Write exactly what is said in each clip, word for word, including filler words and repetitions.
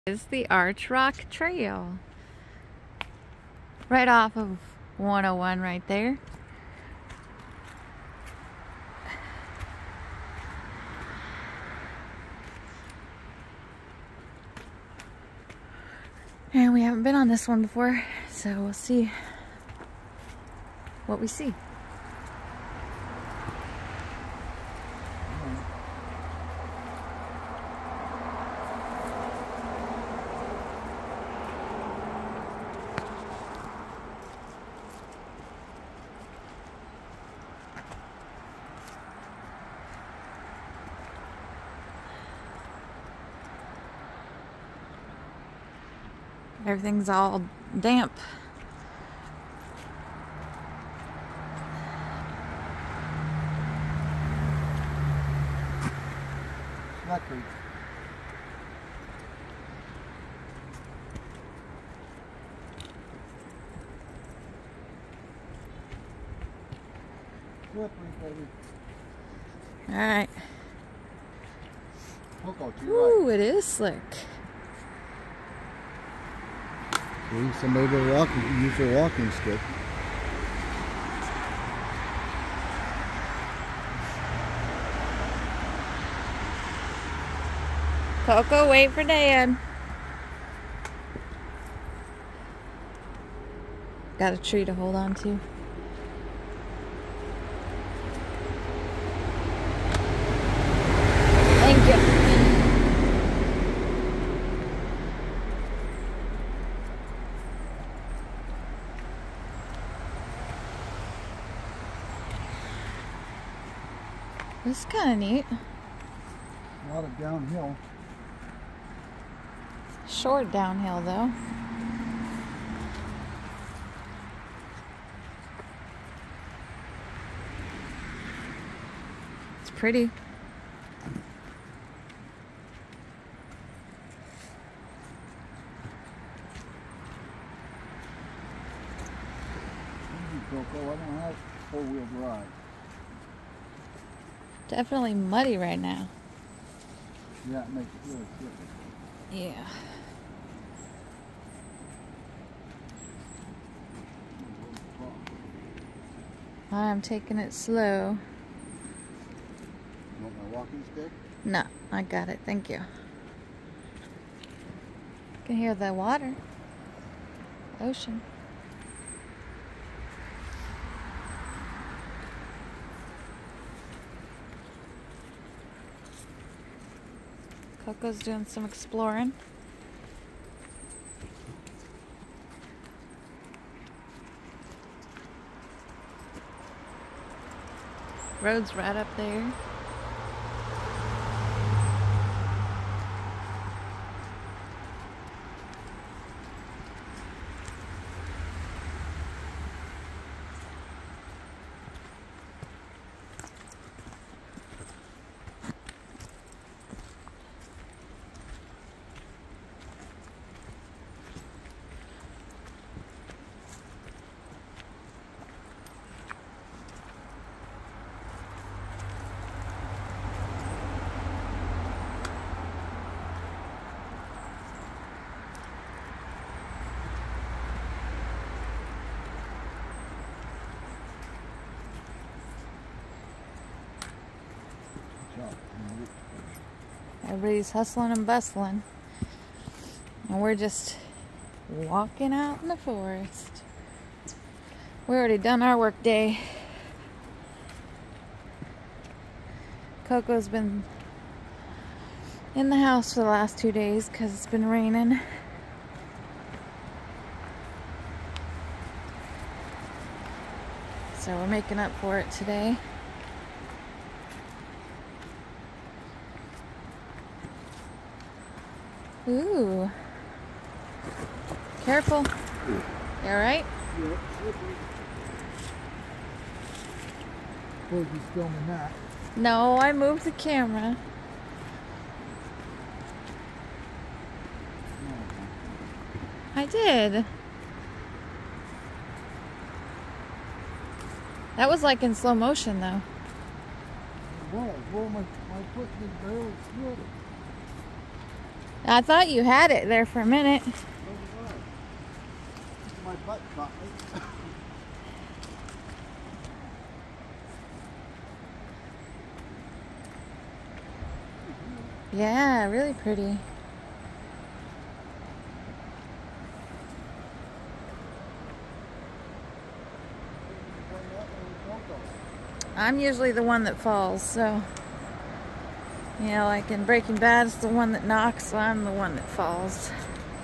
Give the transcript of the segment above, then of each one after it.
Is the Arch Rock Trail right off of one oh one right there. And we haven't been on this one before, so we'll see what we see. Everything's all damp. Slippery. Slippery, baby. All right. Coco, to your Ooh, right. it is slick. See, somebody will walk, use their walking stick. Coco, wait for Dad. Got a tree to hold on to. Thank you. This is kind of neat. A lot of downhill. Short downhill though. It's pretty. Coco, I don't have four-wheel drive. Definitely muddy right now. Yeah, it makes it really slippery. Yeah. I'm taking it slow. You want my walking stick? No, I got it. Thank you. Can hear the water. Ocean. Coco's doing some exploring. Road's right up there. Everybody's hustling and bustling. And we're just walking out in the forest. We already done our work day. Coco's been in the house for the last two days because it's been raining. So we're making up for it today. Ooh. Careful. You alright? Yeah, slippery. Suppose he's filming that. No, I moved the camera. I did. That was like in slow motion though. It was. Well, my, my foot was barely slid. I thought you had it there for a minute. My butt caught me. Yeah, really pretty. I'm usually the one that falls, so, you know, like in Breaking Bad, it's the one that knocks, so I'm the one that falls.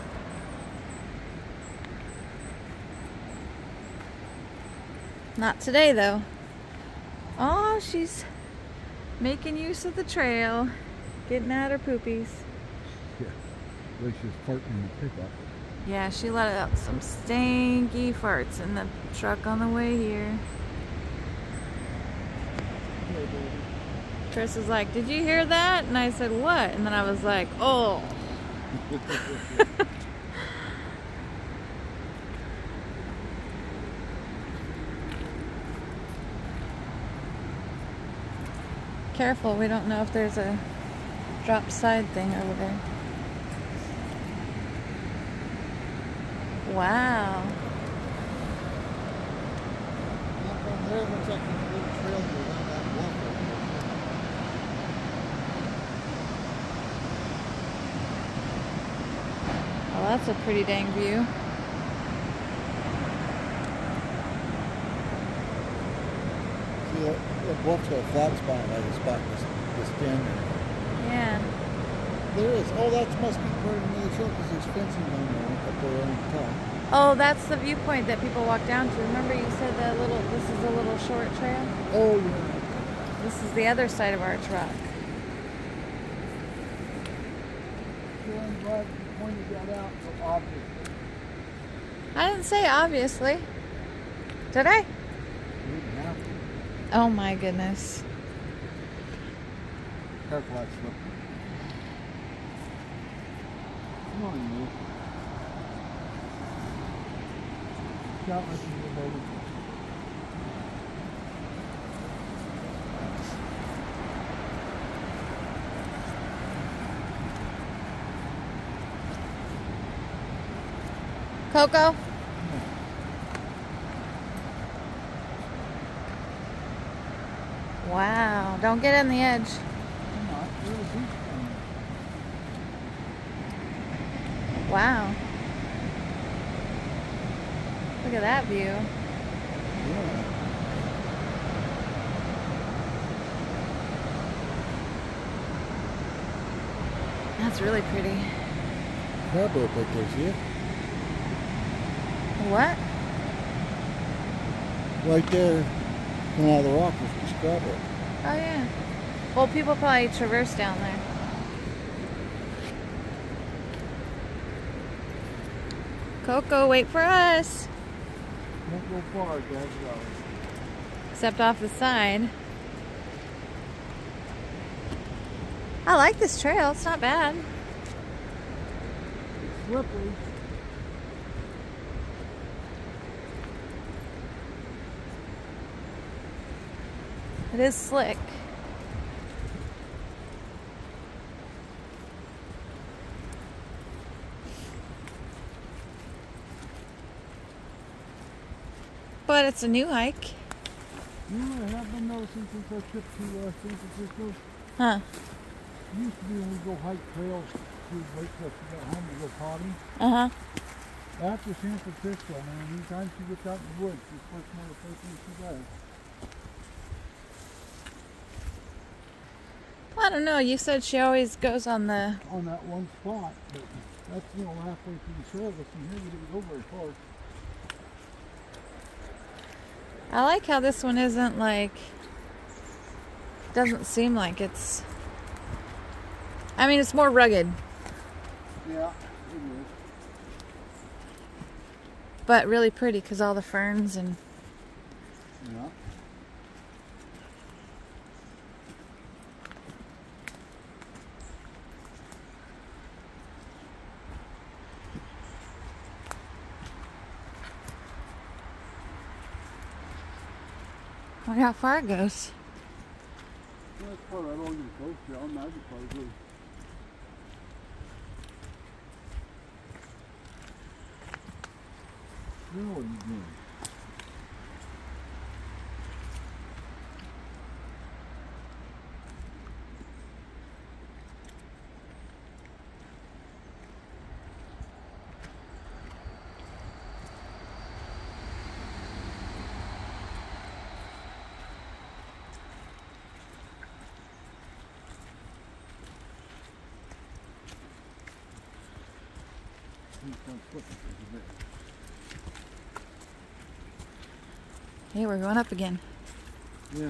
Not today, though. Oh, she's making use of the trail, getting out her poopies. Yeah, at least she's farting in the pickup. Yeah, she let out some stinky farts in the truck on the way here. Chris was like, "Did you hear that?" And I said, "What?" And then I was like, "Oh." Careful, we don't know if there's a drop side thing over there. Wow. There looks like a little trail around that bluff right there. Well, that's a pretty dang view. See, that, that bluff's got a flat spot, like a spot to, to stand there. Yeah. There is. Oh, that must be part of another trail because there's fencing down there up there on the top. Oh, that's the viewpoint that people walk down to. Remember you said that little, this is a little short trail? Oh, yeah. This is the other side of Arch Rock. Sure, I'm glad you pointed that out so obviously. I didn't say obviously. Did I? You didn't have to. Oh my goodness. Careful, that's slippery. Come on, you. Shout like you were baby. Coco? Wow, don't get in the edge. I'm not. Where is he from? Wow. Look at that view. Yeah. That's really pretty. Crab rope right there, see it? What? Right there, coming out of the rock was just crab rope. Oh yeah. Well, people probably traverse down there. Coco, wait for us. Won't go far, Dad. Except off the side. I like this trail. It's not bad. It's slippery. It is slick. But it's a new hike. You know what I have been noticing since our trip to uh, San Francisco? Huh. It used to be when we go hike trails to wait till she got home to go potty. Uh-huh. After San Francisco, man, anytime she gets out in the woods, she's first one of the first things she does. I don't know. You said she always goes on the... On that one spot, but that's, you know, halfway through the trail, but from here we didn't go very far. I like how this one isn't like... Doesn't seem like it's... I mean, it's more rugged. Yeah, it is. But really pretty because all the ferns and... Yeah. I wonder how far it goes. Yeah, it's probably right along the coast, yeah, I'll imagine probably. Now what are you doing? Hey, we're going up again. Yeah.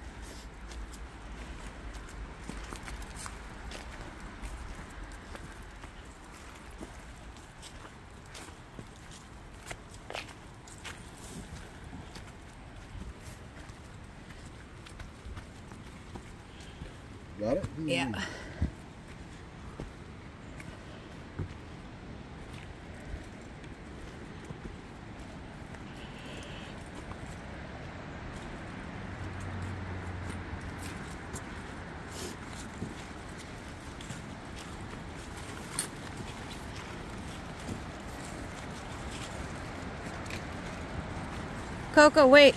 Got it? Yeah. Coco, wait.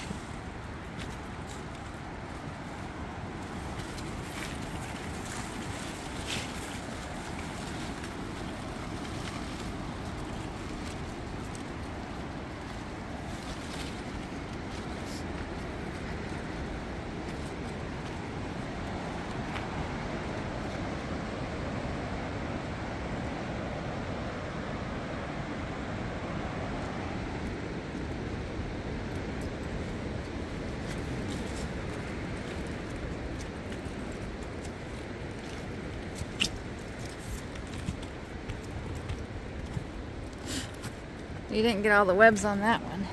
You didn't get all the webs on that one.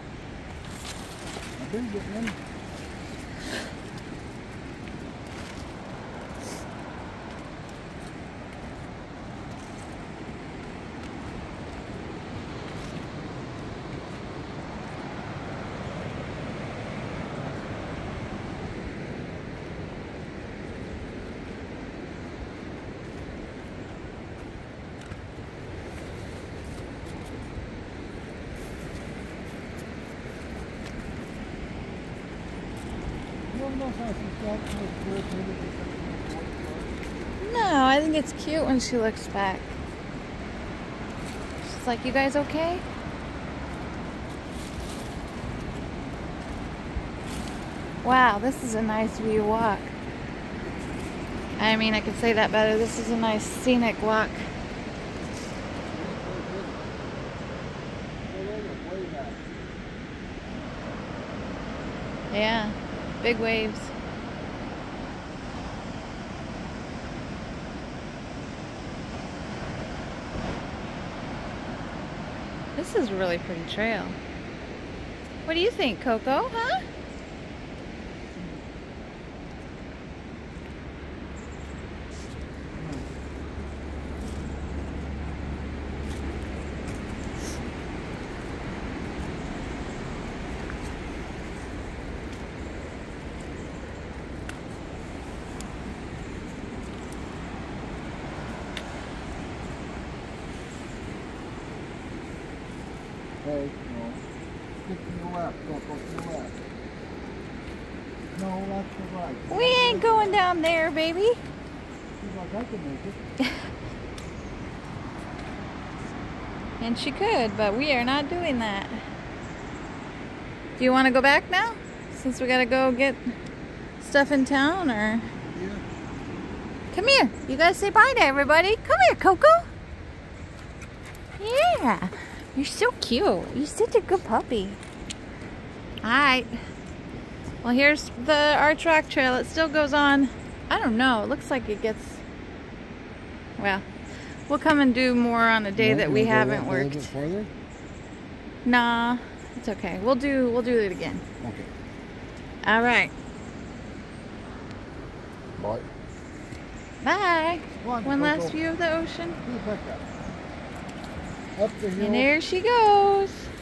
I've been getting them. No, I think it's cute when she looks back. She's like, you guys okay? Wow, this is a nice view walk. I mean, I could say that better. This is a nice scenic walk. Yeah, big waves. This is a really pretty trail. What do you think, Coco, huh? Hey, no. Stick to the left, don't go to the left. No, that's the right. We ain't going down there, baby. She's like, I can make it. And she could, but we are not doing that. Do you want to go back now? Since we gotta go get stuff in town, or? Yeah. Come here. You guys say bye to everybody. Come here, Coco. Yeah. You're so cute. You're such a good puppy. Alright. Well, here's the our track trail. It still goes on. I don't know. It looks like it gets... Well, we'll come and do more on a day No, that we you wanna go haven't a little worked. bit further? Nah, it's okay. We'll do we'll do it again. Okay. Alright. Bye. Bye. Come on, One Coco. last view of the ocean. See you back up. Up the hill. And there she goes.